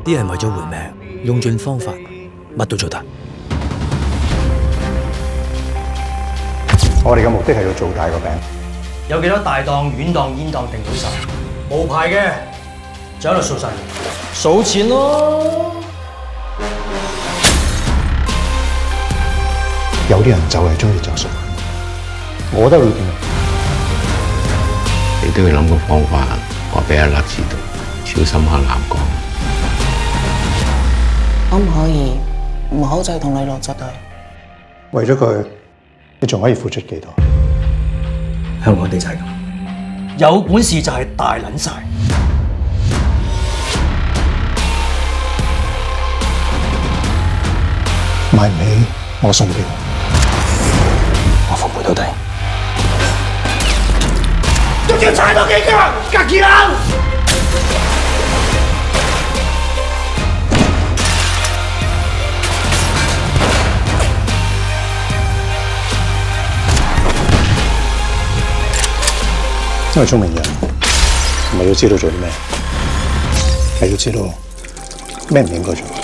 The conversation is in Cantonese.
啲人為咗活命，用盡方法，乜都做得。 我哋嘅目的係要做大個餅。 有幾多大檔、軟檔、煙檔定到晒？冇牌嘅就喺度數晒，數錢咯。 有啲人就係中意就數，我覺得會點？ 你都要諗個方法，話俾阿勒知道，小心下南江。 可唔可以唔好再同你落執對？ 為咗佢，你仲可以付出幾多？ 香港地就係咁，有本事就係大撚晒。 買唔起，我送俾你， 我奉陪到底。 仲要踩多幾腳，隔住啦！ 因為聰明人唔係要知道做啲咩，係要知道咩唔應該做。